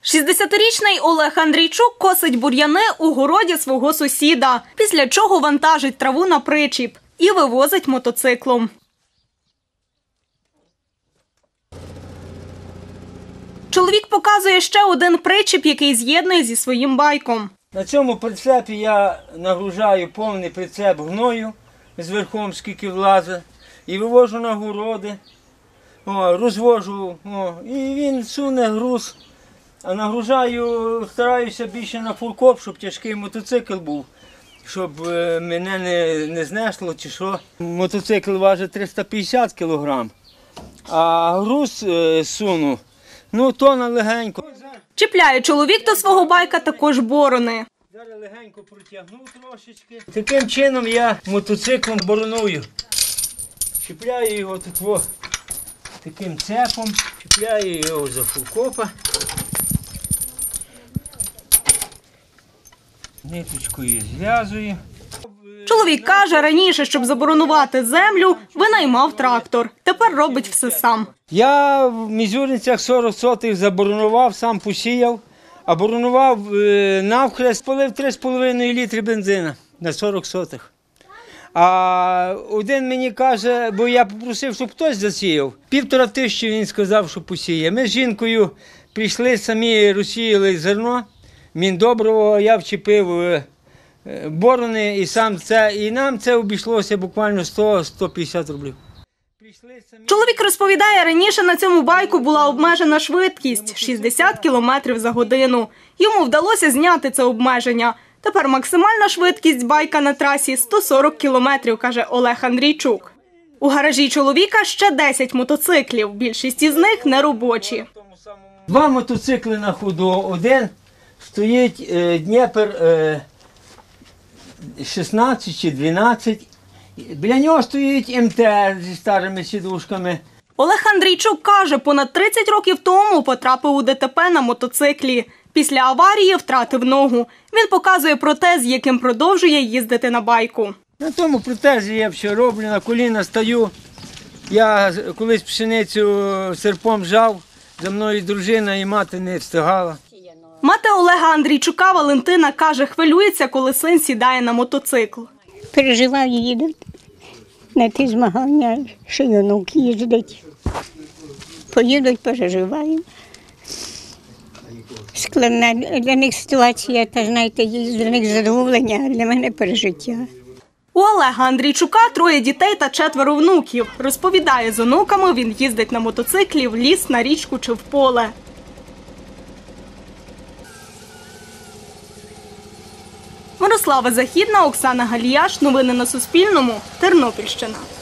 60-річний Олег Андрійчук косить бур'яни у городі свого сусіда, після чого вантажить траву на причіп і вивозить мотоциклом. Чоловік показує ще один причіп, який з'єднує зі своїм байком. На цьому прицепі я нагружаю повний прицеп гною з верхом, скільки влазить, і вивожу на городи, розвожу, і він суне груз. А нагружаю, стараюся більше на фулкоп, щоб тяжкий мотоцикл був, щоб мене не знесло чи що. Мотоцикл важить 350 кг, а груз суну, тонна легенько. Чіпляє чоловік до свого байка також борони. Зараз легенько протягну трошечки. Таким чином я мотоциклом бороную. Чіпляю його тут таким цепом, чіпляю його за фулкопа. Ниточкою зв'язую. Чоловік каже, раніше, щоб заборонувати землю, винаймав трактор. Тепер робить все сам. Я в Мізюринцях 40 сотих заборонував, сам посіяв. А боронував навхрест, полив 3,5 літри бензина на 40 сотих. А один мені каже, бо я попросив, щоб хтось засіяв. 1500 він сказав, що посіє. Ми з жінкою прийшли, самі розсіяли зерно. Міндобриво, я вчепив борони і нам це обійшлося буквально 100-150 рублів. Чоловік розповідає, раніше на цьому байку була обмежена швидкість – 60 км за годину. Йому вдалося зняти це обмеження. Тепер максимальна швидкість байка на трасі – 140 км, каже Олег Андрійчук. У гаражі чоловіка ще 10 мотоциклів, більшість із них неробочі. 2 мотоцикли на ходу, один стоїть Дніпр 16 чи 12. Біля нього стоїть МТ зі старими сідушками. Олег Андрійчук каже, понад 30 років тому потрапив у ДТП на мотоциклі. Після аварії втратив ногу. Він показує протез, яким продовжує їздити на байку. На тому протезі я все роблю, на коліна стою. Я колись пшеницю серпом жав, за мною дружина і мати не встигала. Мати Олега Андрійчука Валентина каже, хвилюється, коли син сідає на мотоцикл. Переживаю, їдуть на ті змагання, що онук їздить. Поїдуть, переживаємо. Складна для них ситуація, та знаєте, для них задоволення, а для мене пережиття. У Олега Андрійчука 3 дітей та 4 внуків. Розповідає, з онуками він їздить на мотоциклі в ліс, на річку чи в поле. Мирослава Західна, Оксана Галіяш. Новини на Суспільному. Тернопільщина.